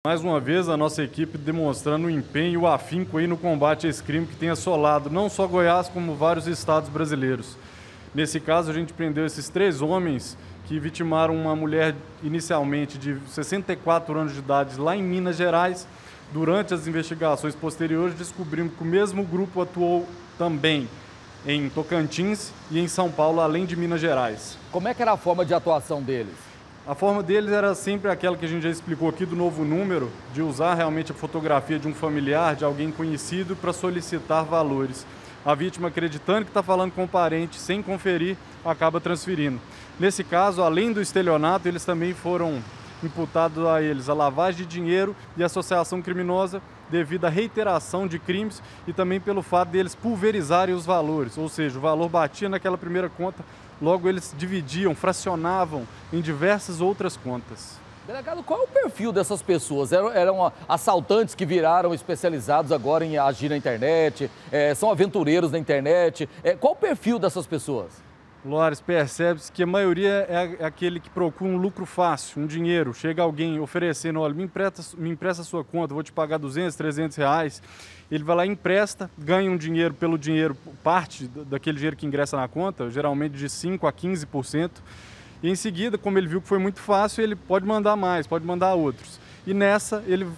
Mais uma vez, a nossa equipe demonstrando o empenho e o afinco aí no combate a esse crime que tem assolado não só Goiás, como vários estados brasileiros. Nesse caso, a gente prendeu esses 3 homens que vitimaram uma mulher inicialmente de 64 anos de idade lá em Minas Gerais. Durante as investigações posteriores, descobrimos que o mesmo grupo atuou também em Tocantins e em São Paulo, além de Minas Gerais. Como é que era a forma de atuação deles? A forma deles era sempre aquela que a gente já explicou aqui do novo número, de usar realmente a fotografia de um familiar, de alguém conhecido, para solicitar valores. A vítima, acreditando que está falando com o parente, sem conferir, acaba transferindo. Nesse caso, além do estelionato, eles também foram imputados a eles a lavagem de dinheiro e associação criminosa devido à reiteração de crimes e também pelo fato deles pulverizarem os valores, ou seja, o valor batia naquela primeira conta, logo eles dividiam, fracionavam em diversas outras contas. Delegado, qual é o perfil dessas pessoas? Eram assaltantes que viraram especializados agora em agir na internet? São aventureiros na internet? Qual o perfil dessas pessoas? Loares, percebe-se que a maioria é aquele que procura um lucro fácil, um dinheiro. Chega alguém oferecendo, olha, me empresta a sua conta, vou te pagar 200, 300 reais. Ele vai lá e empresta, ganha um dinheiro pelo dinheiro, parte daquele dinheiro que ingressa na conta, geralmente de 5% a 15%. E em seguida, como ele viu que foi muito fácil, ele pode mandar mais, pode mandar outros. E nessa, ele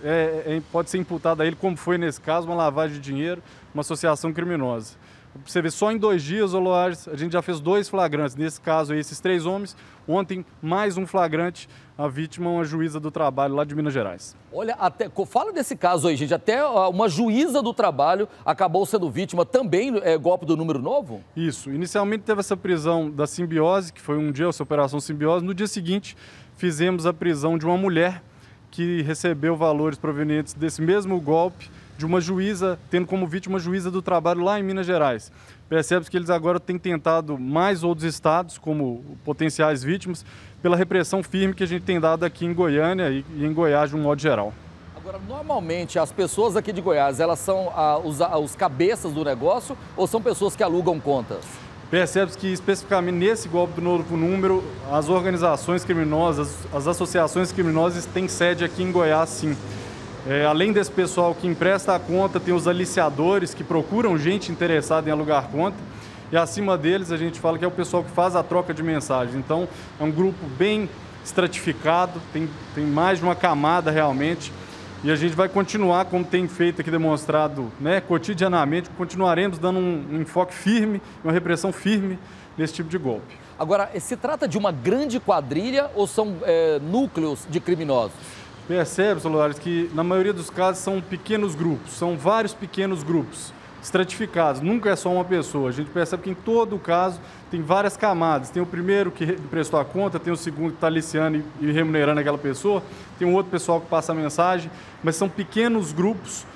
pode ser imputado a ele, como foi nesse caso, uma lavagem de dinheiro, uma associação criminosa. Você vê, só em 2 dias, Loares, a gente já fez 2 flagrantes. Nesse caso aí, esses 3 homens. Ontem, mais um flagrante, a vítima, uma juíza do trabalho lá de Minas Gerais. Olha, fala desse caso aí, gente. Até uma juíza do trabalho acabou sendo vítima também, golpe do número novo? Isso. Inicialmente teve essa prisão da Simbiose, que foi um dia, essa operação Simbiose. No dia seguinte, fizemos a prisão de uma mulher que recebeu valores provenientes desse mesmo golpe, de uma juíza, tendo como vítima uma juíza do trabalho lá em Minas Gerais. Percebe-se que eles agora têm tentado mais outros estados como potenciais vítimas pela repressão firme que a gente tem dado aqui em Goiânia e em Goiás de um modo geral. Agora, normalmente, as pessoas aqui de Goiás, elas são os cabeças do negócio ou são pessoas que alugam contas? Percebe-se que, especificamente nesse golpe do novo número, as organizações criminosas, as associações criminosas têm sede aqui em Goiás, sim. Além desse pessoal que empresta a conta, tem os aliciadores que procuram gente interessada em alugar conta. E acima deles a gente fala que é o pessoal que faz a troca de mensagens. Então é um grupo bem estratificado, tem mais de uma camada realmente. E a gente vai continuar, como tem feito aqui demonstrado, né, cotidianamente, continuaremos dando um enfoque firme, uma repressão firme nesse tipo de golpe. Agora, se trata de uma grande quadrilha ou são núcleos de criminosos? Percebe, Loares, que na maioria dos casos são pequenos grupos, são vários pequenos grupos estratificados, nunca é só uma pessoa. A gente percebe que em todo caso tem várias camadas. Tem o primeiro que prestou a conta, tem o segundo que está aliciando e remunerando aquela pessoa, tem um outro pessoal que passa a mensagem, mas são pequenos grupos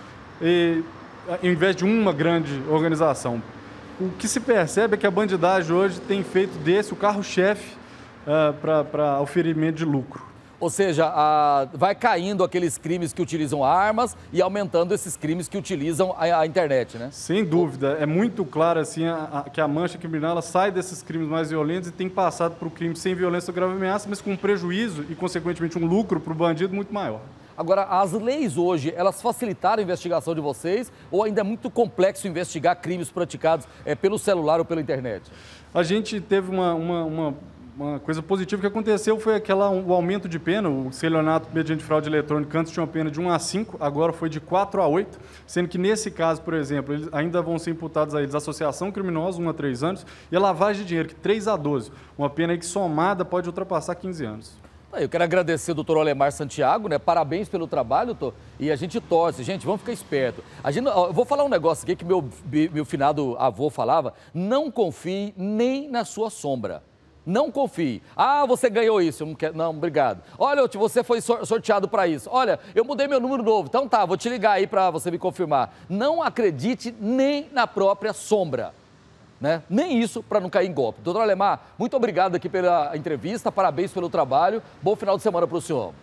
ao invés de uma grande organização. O que se percebe é que a bandidagem hoje tem feito desse o carro-chefe para oferimento de lucro. Ou seja, vai caindo aqueles crimes que utilizam armas e aumentando esses crimes que utilizam a internet, né? Sem dúvida. É muito claro assim, que a mancha criminal ela sai desses crimes mais violentos e tem passado para o crime sem violência ou grave ameaça, mas com um prejuízo e, consequentemente, um lucro para o bandido muito maior. Agora, as leis hoje, elas facilitaram a investigação de vocês ou ainda é muito complexo investigar crimes praticados pelo celular ou pela internet? A gente teve uma coisa positiva que aconteceu foi o aumento de pena. O estelionato mediante fraude eletrônica antes tinha uma pena de 1 a 5, agora foi de 4 a 8, sendo que nesse caso, por exemplo, eles ainda vão ser imputados a eles associação criminosa, 1 a 3 anos, e a lavagem de dinheiro, que 3 a 12, uma pena que somada pode ultrapassar 15 anos. Eu quero agradecer ao doutor Olemar Santiago, né? Parabéns pelo trabalho, doutor. E a gente torce, gente, vamos ficar esperto. Eu vou falar um negócio aqui que meu finado avô falava: não confie nem na sua sombra. Não confie. Ah, você ganhou isso. Eu não quero. Não, obrigado. Olha, você foi sorteado para isso. Olha, eu mudei meu número novo. Então tá, vou te ligar aí para você me confirmar. Não acredite nem na própria sombra. Né? Nem isso para não cair em golpe. Doutor Olemar, muito obrigado aqui pela entrevista. Parabéns pelo trabalho. Bom final de semana para o senhor.